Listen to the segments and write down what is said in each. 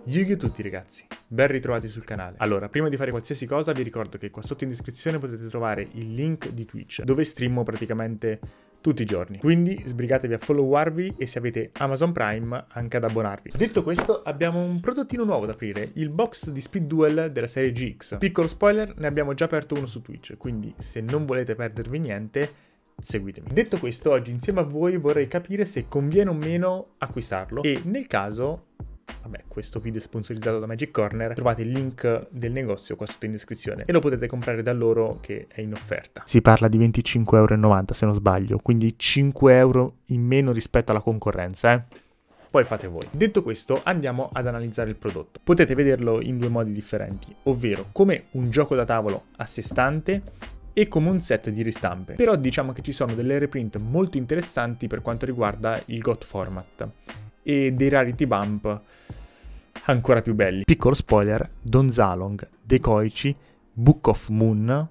Yu-Gi-Oh! Tutti ragazzi, ben ritrovati sul canale. Allora, prima di fare qualsiasi cosa vi ricordo che qua sotto in descrizione potete trovare il link di Twitch, dove streamo praticamente tutti i giorni. Quindi sbrigatevi a followarvi e se avete Amazon Prime anche ad abbonarvi. Detto questo, abbiamo un prodottino nuovo da aprire, il box di Speed Duel della serie GX. Piccolo spoiler, ne abbiamo già aperto uno su Twitch, quindi se non volete perdervi niente, seguitemi. Detto questo, oggi insieme a voi vorrei capire se conviene o meno acquistarlo e nel caso... Vabbè, questo video è sponsorizzato da Magic Corner, trovate il link del negozio qua sotto in descrizione e lo potete comprare da loro che è in offerta. Si parla di 25,90 € se non sbaglio, quindi 5 euro in meno rispetto alla concorrenza, Poi fate voi. Detto questo, andiamo ad analizzare il prodotto. Potete vederlo in due modi differenti, ovvero come un gioco da tavolo a sé stante e come un set di ristampe. Però diciamo che ci sono delle reprint molto interessanti per quanto riguarda il GOT format e dei rarity bump ancora più belli. Piccolo spoiler, Don Zalong, Dekoichi, Book of Moon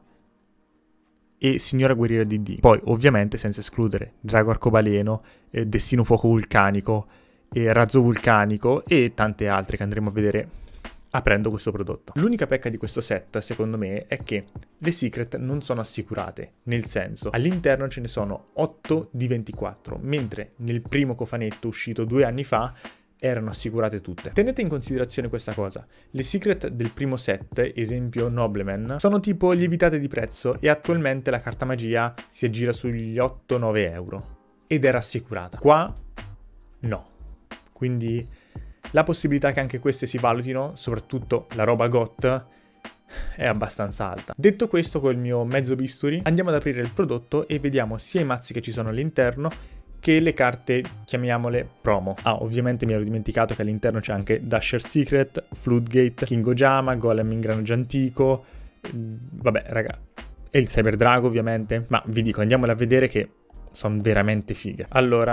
e Signora Guerriera DD. Poi ovviamente senza escludere Drago Arcobaleno, Destino Fuoco Vulcanico, Razzo Vulcanico e tante altre che andremo a vedere aprendo questo prodotto. L'unica pecca di questo set, secondo me, è che le secret non sono assicurate, nel senso, all'interno ce ne sono 8 di 24, mentre nel primo cofanetto uscito 2 anni fa erano assicurate tutte. Tenete in considerazione questa cosa, le secret del primo set, esempio Nobleman, sono tipo lievitate di prezzo e attualmente la carta magia si aggira sugli 8-9 euro ed era assicurata. Qua no, quindi la possibilità che anche queste si valutino, soprattutto la roba GOT, è abbastanza alta. Detto questo, col mio mezzo bisturi andiamo ad aprire il prodotto e vediamo sia i mazzi che ci sono all'interno che le carte, chiamiamole promo. Ovviamente mi ero dimenticato che all'interno c'è anche Dasher Secret, Floodgate, King Ojama, Golem Ingranaggio Antico, vabbè raga, e il Cyber Drago ovviamente, ma vi dico andiamole a vedere che sono veramente fighe. Allora,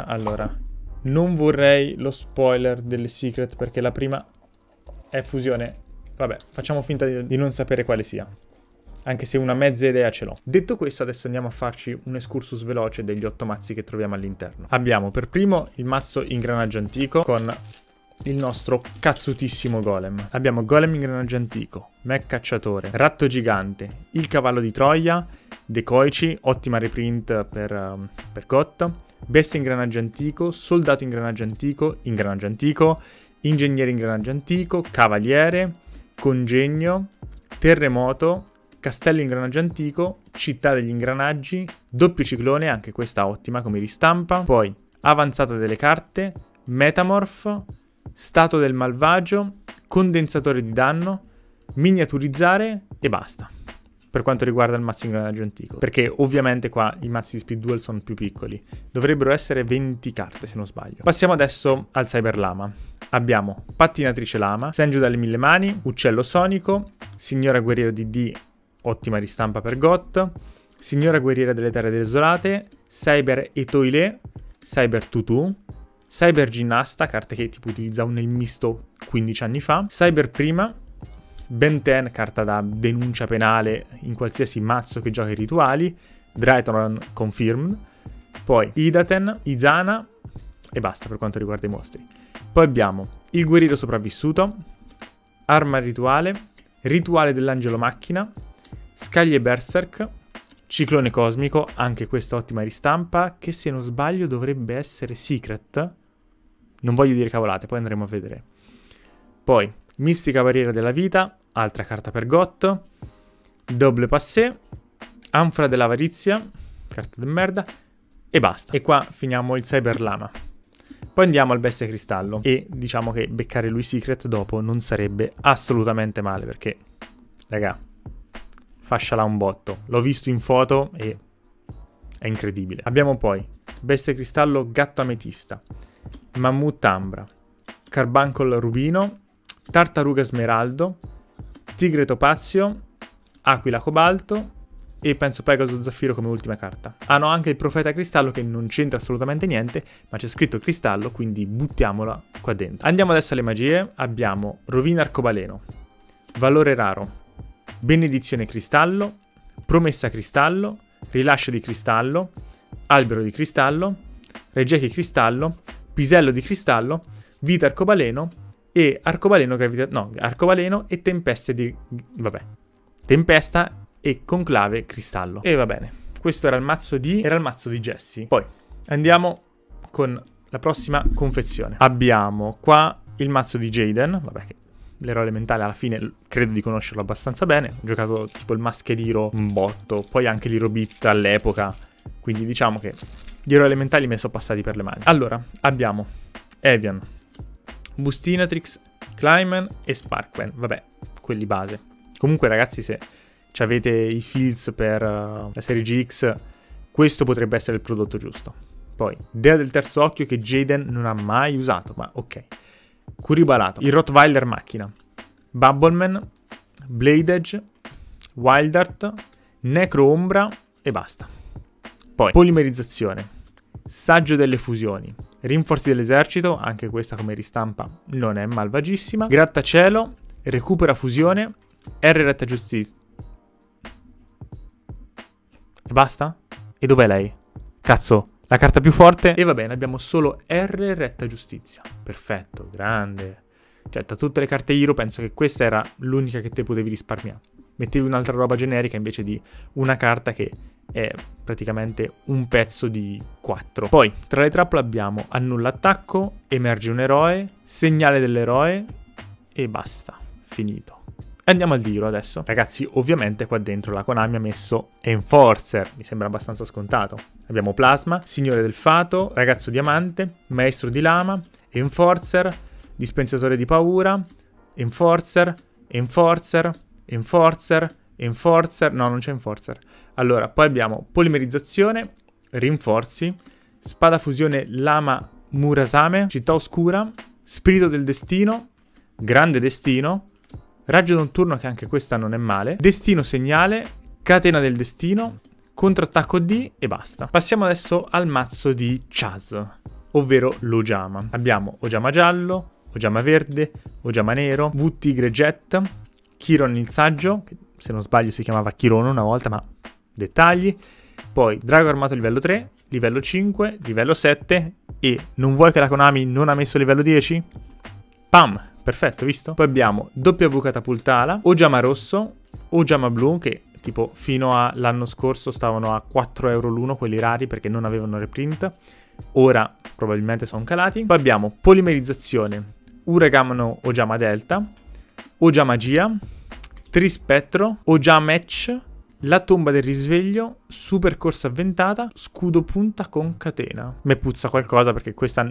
non vorrei lo spoiler delle secret perché la prima è fusione, vabbè facciamo finta di non sapere quale sia, anche se una mezza idea ce l'ho. Detto questo, adesso andiamo a farci un excursus veloce degli 8 mazzi che troviamo all'interno. Abbiamo per primo il mazzo Ingranaggio Antico con il nostro cazzutissimo Golem. Abbiamo Golem Ingranaggio Antico, Mech Cacciatore, Ratto Gigante, il Cavallo di Troia, Dekoichi, ottima reprint per GOT, Bestia Ingranaggio Antico, Soldato Ingranaggio Antico, Ingegnere Ingranaggio Antico, Cavaliere, Congegno, Terremoto, Castello Ingranaggio Antico, Città degli Ingranaggi, Doppio Ciclone, anche questa ottima come ristampa, poi Avanzata delle Carte, Metamorph, Stato del Malvagio, Condensatore di Danno, Miniaturizzare e basta. Per quanto riguarda il mazzo Ingranaggio Antico, perché ovviamente qua i mazzi di Speed Duel sono più piccoli, dovrebbero essere 20 carte se non sbaglio. Passiamo adesso al Cyber Lama. Abbiamo Pattinatrice Lama, Senju dalle 1000 mani, Uccello Sonico, Signora Guerriera DD, ottima ristampa per GOT, Signora Guerriera delle Terre Desolate, Cyber Etoile, Cyber Tutu, Cyber Ginnasta, carte che tipo utilizzavo nel misto 15 anni fa, Cyber Prima, Ben 10, carta da denuncia penale in qualsiasi mazzo che giochi rituali, Drytron Confirmed, poi Idaten, Izana e basta per quanto riguarda i mostri. Poi abbiamo il Guerriero Sopravvissuto, Arma Rituale, Rituale dell'Angelo Macchina, Scaglie Berserk, Ciclone Cosmico, anche questa ottima ristampa, che se non sbaglio dovrebbe essere Secret, non voglio dire cavolate, poi andremo a vedere. Poi Mistica Barriera della Vita, altra carta per GOT, Double Passé, Anfora dell'Avarizia, carta di merda, e basta. E qua finiamo il Cyber Lama. Poi andiamo al Bestia Cristallo e diciamo che beccare lui Secret dopo non sarebbe assolutamente male perché, raga, fasciala un botto. L'ho visto in foto e è incredibile. Abbiamo poi Bestia Cristallo Gatto Ametista, Mammut Ambra, Carbuncle Rubino, Tartaruga Smeraldo, Tigre Topazio, Aquila Cobalto e penso Pegaso Zaffiro come ultima carta. Hanno anche il Profeta Cristallo che non c'entra assolutamente niente, ma c'è scritto Cristallo, quindi buttiamola qua dentro. Andiamo adesso alle magie. Abbiamo Rovina Arcobaleno, Valore Raro, Benedizione Cristallo, Promessa Cristallo, Rilascio di Cristallo, Albero di Cristallo, Reggechi Cristallo, Pisello di Cristallo, Vita Arcobaleno e arcobaleno no, arcobaleno e tempeste di... vabbè. Tempesta e conclave cristallo. E va bene. Questo era il mazzo di Jessie. Poi andiamo con la prossima confezione. Abbiamo qua il mazzo di Jaden, vabbè, che l'eroe elementale alla fine credo di conoscerlo abbastanza bene. Ho giocato tipo il Maschediro un botto, poi anche l'Irobit all'epoca, quindi diciamo che gli eroi elementali mi sono passati per le mani. Allora, abbiamo Evian, Bustinatrix, Clayman e Sparkman, vabbè, quelli base. Comunque ragazzi, se avete i feels per la serie GX, questo potrebbe essere il prodotto giusto. Poi, Dea del terzo occhio che Jaden non ha mai usato, ma ok. Curibalato, il Rottweiler macchina, Bubbleman, Blade Edge, Wildart, Necro Ombra e basta. Poi, polimerizzazione, Saggio delle fusioni, Rinforzi dell'esercito, anche questa come ristampa non è malvagissima, Grattacielo, Recupera fusione, R retta giustizia. E basta? E dov'è lei? Cazzo, la carta più forte? E va bene, abbiamo solo R retta giustizia. Perfetto, grande. Cioè, tra tutte le carte Hero penso che questa era l'unica che te potevi risparmiare. Mettevi un'altra roba generica invece di una carta che è praticamente un pezzo di 4. Poi, tra le trappole abbiamo Annulla attacco, Emerge un eroe, Segnale dell'eroe e basta. Finito. Andiamo al Hero adesso. Ragazzi, ovviamente qua dentro la Konami ha messo Enforcer, mi sembra abbastanza scontato. Abbiamo Plasma, Signore del Fato, Ragazzo Diamante, Maestro di Lama, Enforcer, Dispensatore di Paura, Enforcer, Enforcer, Enforcer, Enforcer, no non c'è Enforcer. Allora, poi abbiamo Polimerizzazione, Rinforzi, Spada Fusione Lama Murasame, Città Oscura, Spirito del Destino, Grande Destino, Raggio Notturno che anche questa non è male, Destino Segnale, Catena del Destino, Contrattacco D e basta. Passiamo adesso al mazzo di Chaz, ovvero l'Ojama. Abbiamo Ojama Giallo, Ojama Verde, Ojama Nero, V Tigre Jet, Chiron il Saggio, che se non sbaglio si chiamava Chiron una volta, ma dettagli. Poi Drago Armato livello 3, livello 5, livello 7 e non vuoi che la Konami non ha messo livello 10? Pam! Perfetto, visto? Poi abbiamo W Catapultala, Ojama Rosso, Ojama Blu, che tipo fino all'anno scorso stavano a 4 euro l'uno, quelli rari perché non avevano reprint. Ora probabilmente sono calati. Poi abbiamo Polimerizzazione, Uragano Ojama Delta, Ojama Gia, Trispettro, Ojama Etch, La Tomba del Risveglio, Super Corsa Avventata, Scudo Punta con Catena. Me puzza qualcosa perché questa...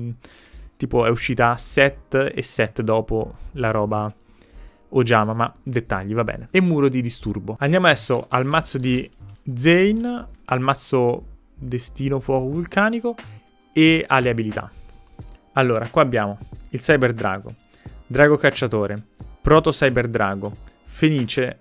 tipo è uscita set e set dopo la roba Ojama, ma dettagli, va bene. E Muro di Disturbo. Andiamo adesso al mazzo di Zane, al mazzo Destino Fuoco Vulcanico e alle abilità. Allora, qua abbiamo il Cyber Drago, Drago Cacciatore, Proto Cyber Drago, Fenice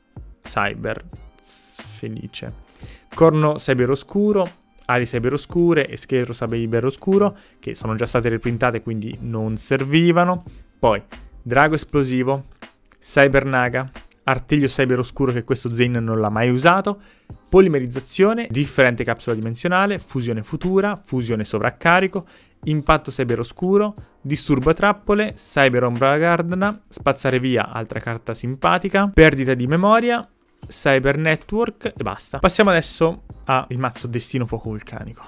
Cyber, Fenice, Corno Cyber Oscuro, Ali Cyber Oscure e Scheletro Cyber Oscuro, che sono già state riprintate quindi non servivano. Poi Drago Esplosivo, Cyber Naga, Artiglio Cyber Oscuro che questo Zane non l'ha mai usato, Polimerizzazione, Differente Capsula Dimensionale, Fusione Futura, Fusione Sovraccarico, Impatto Cyber Oscuro, Disturbo Trappole, Cyber Ombra Gardna, Spazzare Via, altra carta simpatica, Perdita di Memoria, Cyber Network e basta. Passiamo adesso al mazzo Destino Fuoco Vulcanico,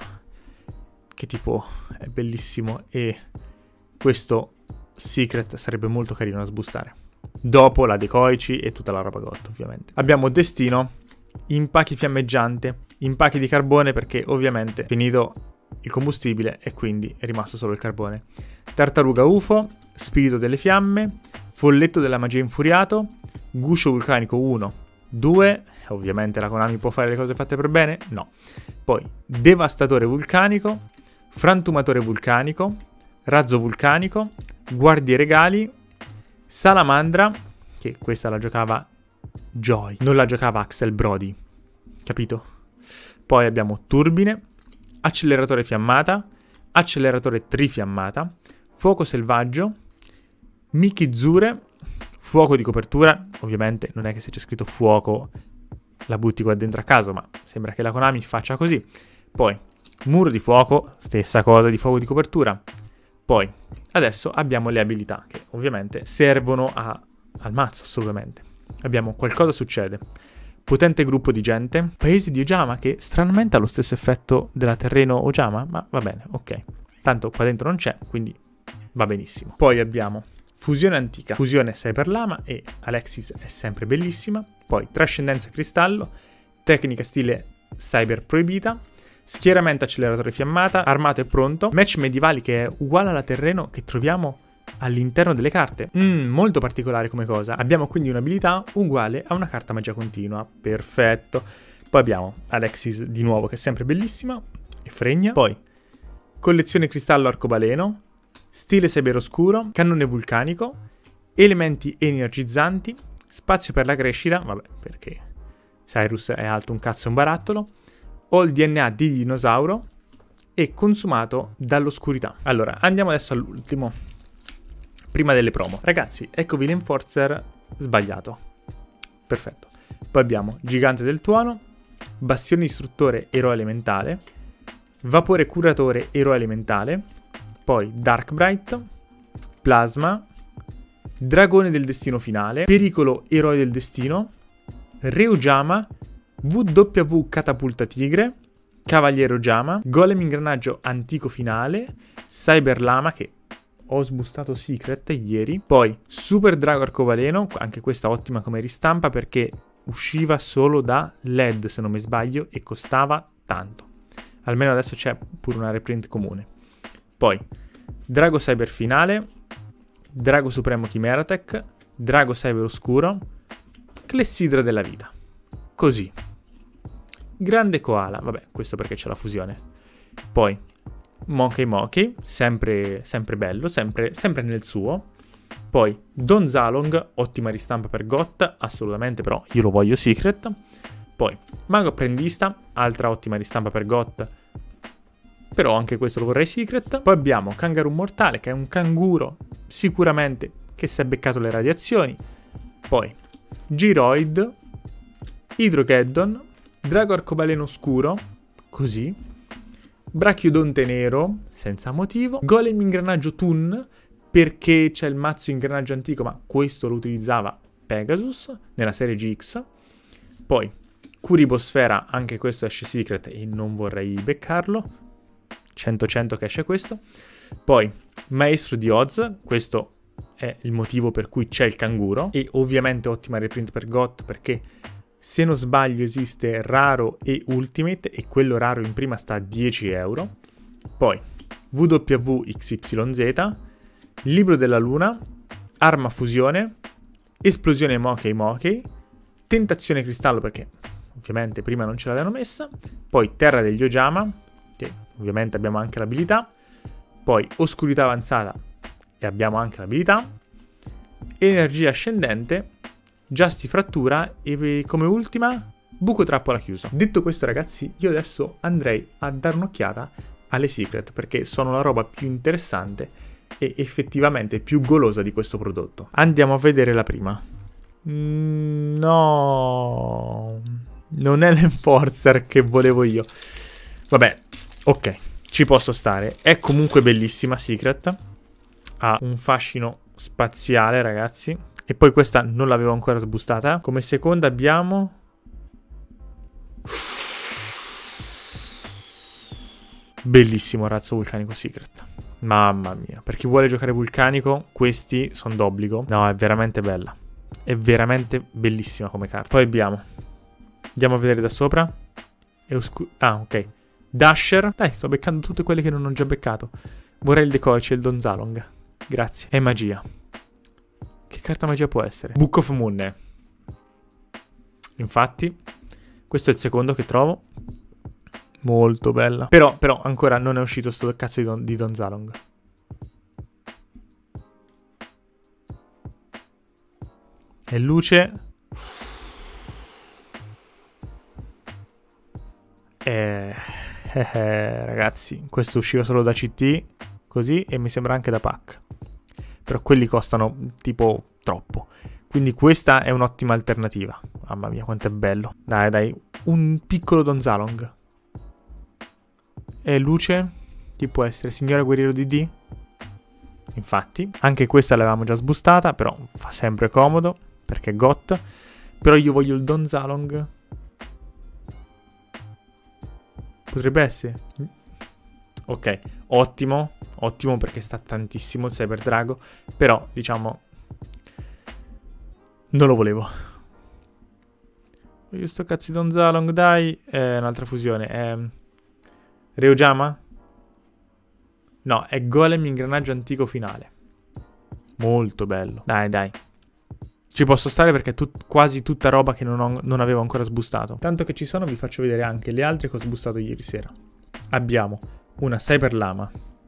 che tipo è bellissimo e questo Secret sarebbe molto carino da sbustare. Dopo la Decoici e tutta la roba gotta ovviamente. Abbiamo Destino, Impacchi Fiammeggiante, Impacchi di Carbone perché ovviamente è finito il combustibile e quindi è rimasto solo il carbone. Tartaruga UFO, Spirito delle Fiamme, Folletto della Magia Infuriato, Guscio Vulcanico 1, 2, ovviamente la Konami può fare le cose fatte per bene? No. Poi Devastatore Vulcanico, Frantumatore Vulcanico, Razzo Vulcanico, Guardie Regali, Salamandra, che questa la giocava Joy, non la giocava Axel Brody, capito? Poi abbiamo Turbine, Acceleratore Fiammata, Acceleratore Trifiammata, Fuoco Selvaggio, Mikizure, Fuoco di copertura, ovviamente non è che se c'è scritto fuoco la butti qua dentro a caso, ma sembra che la Konami faccia così. Poi Muro di Fuoco, stessa cosa di fuoco di copertura, Poi, adesso abbiamo le abilità, che ovviamente servono al mazzo, assolutamente. Abbiamo Qualcosa succede, Potente gruppo di gente, Paese di Ojama, che stranamente ha lo stesso effetto della Terreno Ojama, ma va bene, ok. Tanto qua dentro non c'è, quindi va benissimo. Poi abbiamo Fusione antica, Fusione Cyberlama, e Alexis è sempre bellissima. Poi Trascendenza Cristallo, Tecnica stile Cyber proibita, Schieramento acceleratore fiammata, Armato e pronto, Match medievali, che è uguale alla Terreno che troviamo all'interno delle carte. Molto particolare come cosa. Abbiamo quindi un'abilità uguale a una carta magia continua. Perfetto. Poi abbiamo Alexis di nuovo, che è sempre bellissima e fregna. Poi Collezione Cristallo Arcobaleno, Stile Cyberoscuro, Cannone Vulcanico, Elementi Energizzanti, Spazio per la crescita, vabbè, perché Cyrus è alto un cazzo e un barattolo, Ho il DNA di dinosauro e Consumato dall'oscurità. Allora, andiamo adesso all'ultimo, prima delle promo. Ragazzi, eccovi l'Enforcer sbagliato. Perfetto. Poi abbiamo Gigante del Tuono, Bastione Istruttore Eroe Elementale, Vapore Curatore Eroe Elementale, poi Darkbright, Plasma, Dragone del Destino Finale, Pericolo Eroe del Destino, Reujama, WW Catapulta Tigre, Cavaliere Ojama, Golem Ingranaggio Antico Finale, Cyberlama, che ho sbustato Secret ieri, poi Super Drago Arcobaleno, anche questa ottima come ristampa perché usciva solo da LED se non mi sbaglio e costava tanto. Almeno adesso c'è pure una reprint comune. Poi Drago Cyber Finale, Drago Supremo Chimeratech, Drago Cyber Oscuro, Clessidra della Vita. Così. Grande Koala, vabbè, questo perché c'è la fusione. Poi Monkey Monkey, sempre bello, sempre nel suo. Poi Don Zalong, ottima ristampa per GOT, assolutamente, però io lo voglio Secret. Poi Mago Apprendista, altra ottima ristampa per GOT, però anche questo lo vorrei Secret. Poi abbiamo Kangaroo Mortale, che è un canguro sicuramente che si è beccato le radiazioni. Poi Giroid, Hydrogeddon, Drago Arcobaleno Oscuro, così, Brachiodonte Nero, senza motivo, Golem Ingranaggio Toon, perché c'è il mazzo ingranaggio antico, ma questo lo utilizzava Pegasus nella serie GX. Poi Curibosfera, anche questo esce Secret e non vorrei beccarlo. 100-100 che esce questo. Poi Maestro di Oz, questo è il motivo per cui c'è il canguro. E ovviamente ottima reprint per GOT, perché se non sbaglio esiste raro e ultimate, e quello raro in prima sta a 10 euro. Poi WWXYZ, Libro della Luna, Arma Fusione, Esplosione Monkey Monkey, Tentazione Cristallo, perché ovviamente prima non ce l'avevano messa. Poi Terra degli Ojama, che ovviamente abbiamo anche l'abilità. Poi Oscurità Avanzata, e abbiamo anche l'abilità. Energia Ascendente, Giasti Frattura, e come ultima Buco Trappola Chiuso. Detto questo, ragazzi, io adesso andrei a dare un'occhiata alle Secret, perché sono la roba più interessante e effettivamente più golosa di questo prodotto. Andiamo a vedere la prima. No, non è l'Enforcer che volevo io. Vabbè, ok, ci posso stare. È comunque bellissima Secret, ha un fascino spaziale, ragazzi. E poi questa non l'avevo ancora sbustata. Come seconda abbiamo bellissimo Razzo Vulcanico Secret. Mamma mia, per chi vuole giocare vulcanico, questi sono d'obbligo. No, è veramente bella. È veramente bellissima come carta. Poi abbiamo, andiamo a vedere da sopra. Ah, ok. Dasher. Dai, sto beccando tutte quelle che non ho già beccato. Vorrei il Decoice e il Don Zalong. Grazie. E magia. Che carta magia può essere? Book of Moon. Infatti, questo è il secondo che trovo. Molto bella. Però ancora non è uscito sto cazzo di Don Zalong. E luce. Ragazzi, questo usciva solo da CT, così, e mi sembra anche da pack. Però quelli costano tipo troppo. Quindi questa è un'ottima alternativa. Mamma mia, quanto è bello. Dai, un piccolo Don Zalong. E luce? Chi può essere? Signora Guerriero DD? infatti. Anche questa l'avevamo già sbustata, però fa sempre comodo, perché è GOT. Però io voglio il Donzalong. Potrebbe essere. Ok, ottimo perché sta tantissimo il Cyber Drago, però diciamo non lo volevo. Voglio sto cazzo di Donzalong, dai. Un'altra fusione. Ryojama? No, è Golem Ingranaggio Antico finale. Molto bello. Dai. Ci posso stare perché è quasi tutta roba che non avevo ancora sbustato. Tanto che ci sono, vi faccio vedere anche le altre che ho sbustato ieri sera. Abbiamo una Cyber Lama,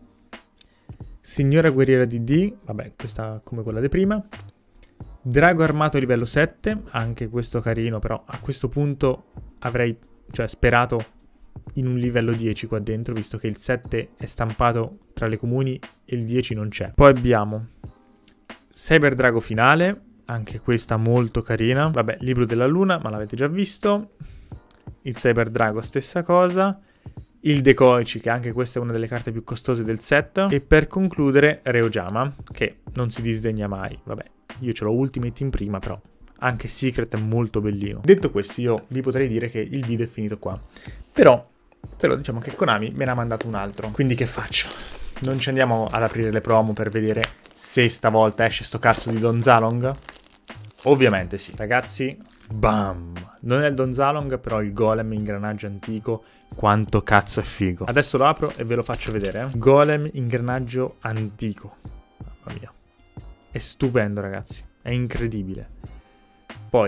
Signora Guerriera DD, vabbè, questa come quella di prima. Drago Armato livello 7, anche questo carino, però a questo punto avrei sperato in un livello 10 qua dentro, visto che il 7 è stampato tra le comuni e il 10 non c'è. Poi abbiamo Cyber Drago finale, anche questa molto carina. Vabbè, Libro della Luna, ma l'avete già visto. Il Cyber Drago stessa cosa. Il Decoici, che anche questa è una delle carte più costose del set. E per concludere Ryojama, che non si disdegna mai. Vabbè, io ce l'ho Ultimate in prima, però anche Secret è molto bellino. Detto questo, io vi potrei dire che il video è finito qua. Però diciamo che Konami me ne ha mandato un altro. Quindi che faccio? Non ci andiamo ad aprire le promo per vedere se stavolta esce sto cazzo di Donzalong? Ovviamente sì. Ragazzi, bam! Non è il Donzalong, però il Golem Ingranaggio Antico. Quanto cazzo è figo. Adesso lo apro e ve lo faccio vedere. Golem Ingranaggio Antico. Mamma mia. È stupendo, ragazzi. È incredibile. Poi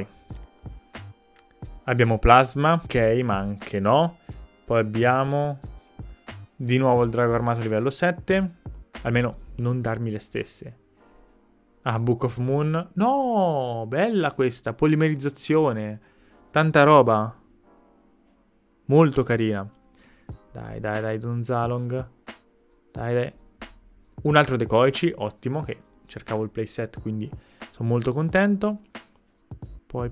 abbiamo Plasma. Ok, ma anche no. Poi abbiamo di nuovo il Drago Armato livello 7. Almeno non darmi le stesse. Ah, Book of Moon. No, bella questa. Polimerizzazione. Tanta roba. Molto carina. Dai, Donzalong. Dai. Un altro Decoici, ottimo, che cercavo il playset, quindi sono molto contento. Poi.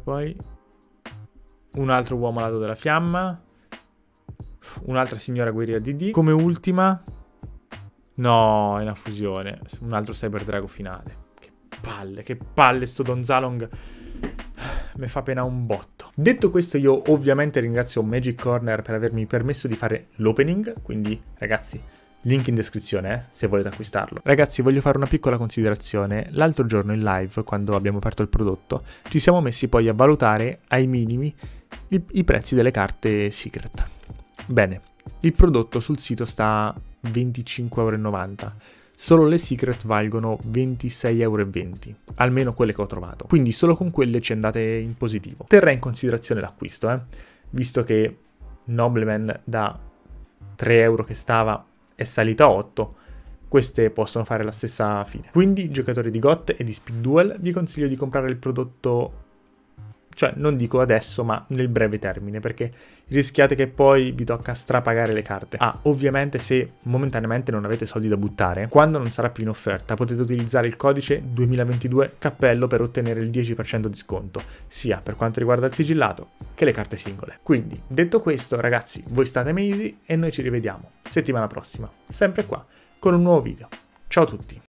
Un altro Uomo alato della fiamma. Un'altra Signora Guerriera DD. Come ultima... No, è una fusione. Un altro Cyber Drago finale. Che palle sto Donzalong. Mi fa pena un botto. Detto questo, io ovviamente ringrazio Magic Corner per avermi permesso di fare l'opening. Quindi, ragazzi, link in descrizione, se volete acquistarlo. Ragazzi, voglio fare una piccola considerazione. L'altro giorno in live, quando abbiamo aperto il prodotto, ci siamo messi poi a valutare ai minimi i prezzi delle carte Secret. Bene, il prodotto sul sito sta a 25,90 €. Solo le Secret valgono 26,20 €, almeno quelle che ho trovato. Quindi solo con quelle ci andate in positivo. Terrei in considerazione l'acquisto, visto che Nobleman da 3 € che stava è salito a 8, queste possono fare la stessa fine. Quindi, giocatori di GOT e di Speed Duel, vi consiglio di comprare il prodotto, cioè non dico adesso, ma nel breve termine, perché rischiate che poi vi tocca strapagare le carte. Ovviamente se momentaneamente non avete soldi da buttare, quando non sarà più in offerta potete utilizzare il codice 2022 cappello per ottenere il 10% di sconto, sia per quanto riguarda il sigillato che le carte singole. Quindi, detto questo, ragazzi, voi state mesi e noi ci rivediamo settimana prossima, sempre qua, con un nuovo video. Ciao a tutti!